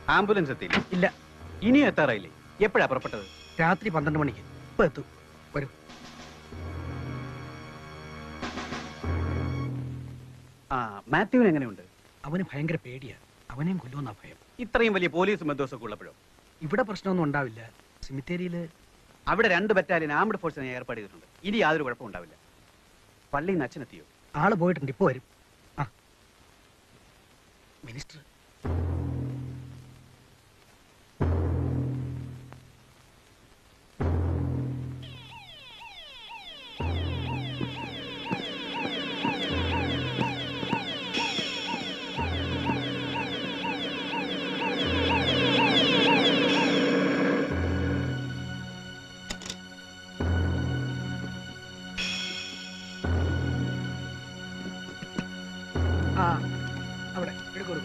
Ambulance എത്തിയില്ല? ഇല്ല. ഇനിയും എത്താറായില്ലേ? എപ്പോഴാ പുറപ്പെട്ടത്? രാത്രി 12 മണിക്ക്. ഇപ്പൊ എത്തും. വരൂ. മാത്യുവിന് എങ്ങനെയുണ്ട്? അവന് ഭയങ്കര പേടിയാ. അവനെയും കൊല്ലുമെന്നാ ഭയം. ഇത്രയും വലിയ പോലീസ് ബന്ധുവസൊക്കെ ഉള്ളപ്പോഴോ? ഇവിടെ പ്രശ്നമൊന്നും ഉണ്ടാവില്ല. സിമിത്തേരിയില് അവിടെ 2 ബറ്റാലിയൻ ആംഡ് ഫോഴ്സിനെ ഏർപ്പാട് ചെയ്തിട്ടുണ്ട്. ഇനി യാതൊരു കുഴപ്പം ഉണ്ടാവില്ല. പള്ളിയിൽ നിന്ന് അച്ഛനെത്തിയോ? ആള് പോയിട്ടുണ്ട്. ഇപ്പൊ വരും. മിനിസ്റ്റർ അവിടെ എടുക്കൊടുക്കും.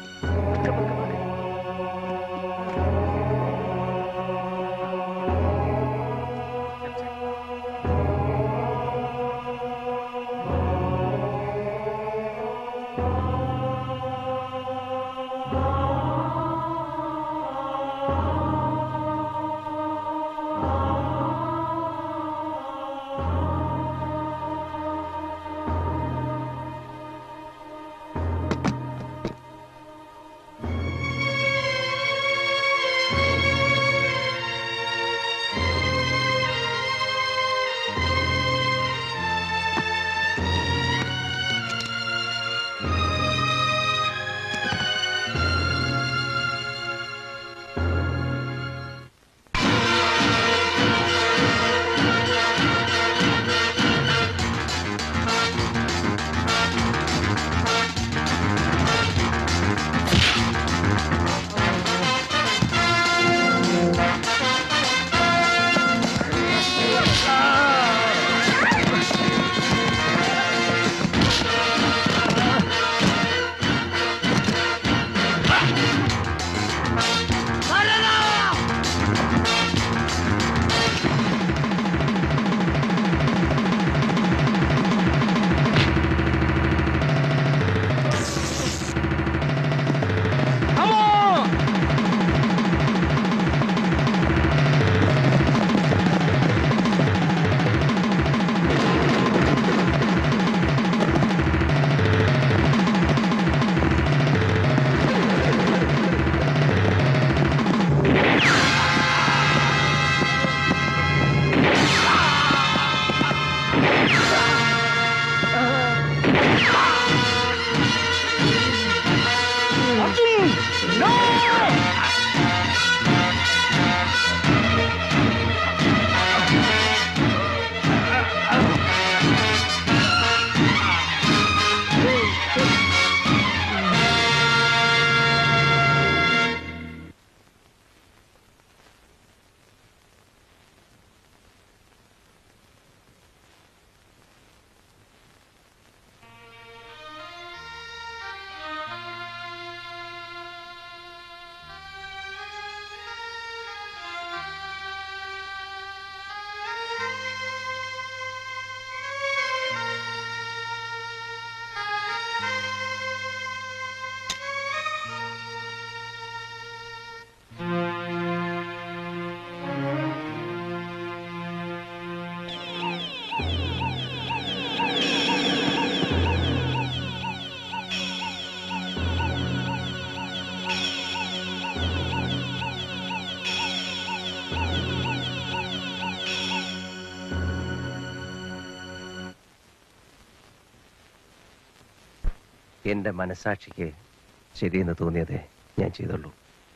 എൻ്റെ മനസാക്ഷിക്ക് ശരിയെന്ന് തോന്നിയതേ ഞാൻ ചെയ്തുള്ളൂ.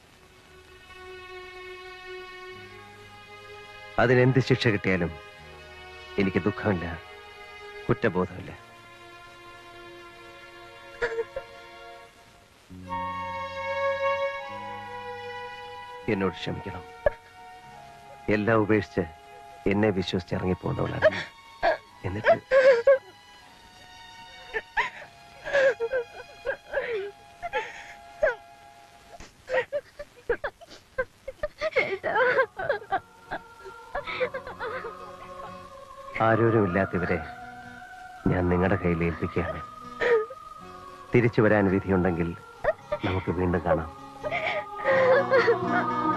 അതിനെന്ത് ശിക്ഷ കിട്ടിയാലും എനിക്ക് ദുഃഖമില്ല, കുറ്റബോധമില്ല. എന്നോട് ക്ഷമിക്കണം. എല്ലാം ഉപേക്ഷിച്ച് എന്നെ വിശ്വസിച്ച് ഇറങ്ങിപ്പോന്നവളാണ്. എന്നിട്ട് ആരോരുമില്ലാത്തവരെ ഞാൻ നിങ്ങളുടെ കയ്യിൽ ഏൽപ്പിക്കുകയാണ്. തിരിച്ചു വരാൻ വിധിയുണ്ടെങ്കിൽ നമുക്ക് വീണ്ടും കാണാം. ആ